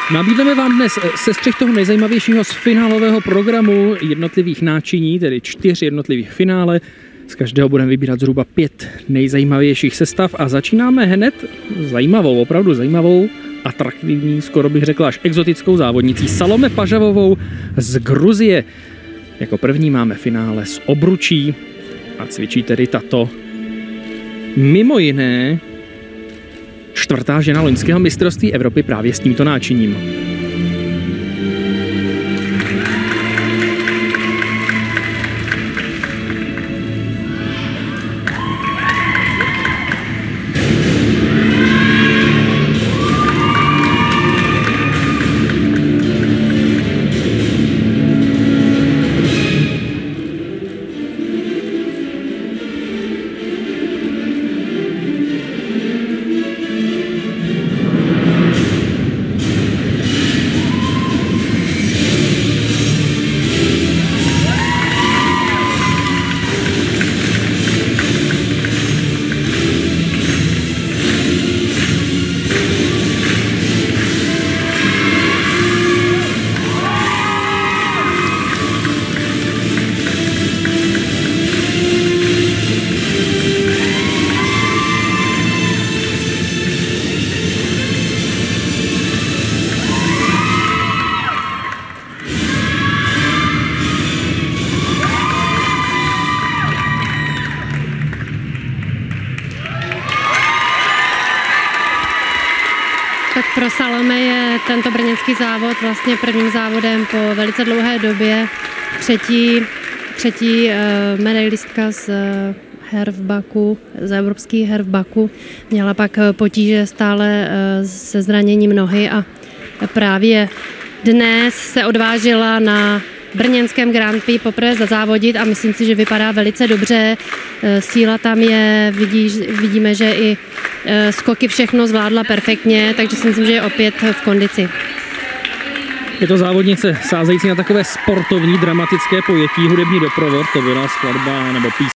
Nabídneme vám dnes sestřih toho nejzajímavějšího z finálového programu jednotlivých náčiní, tedy 4 jednotlivých finále. Z každého budeme vybírat zhruba 5 nejzajímavějších sestav a začínáme hned zajímavou, opravdu zajímavou, atraktivní, skoro bych řekla až exotickou závodnicí Salome Pažavovou z Gruzie. Jako první máme finále z obručí a cvičí tedy tato mimo jiné 4. žena loňského mistrovství Evropy právě s tímto náčiním. Tak pro Salome je tento brněnský závod vlastně prvním závodem po velice dlouhé době. Třetí medailistka z her v Baku, z evropských her v Baku. Měla pak potíže stále se zraněním nohy a právě dnes se odvážila na brněnském Grand Prix poprvé zazávodit a myslím si, že vypadá velice dobře. Síla tam je, vidíme, že i skoky všechno zvládla perfektně, takže si myslím, že je opět v kondici. Je to závodnice sázející na takové sportovní, dramatické pojetí, hudební doprovod, to byla skladba nebo píseň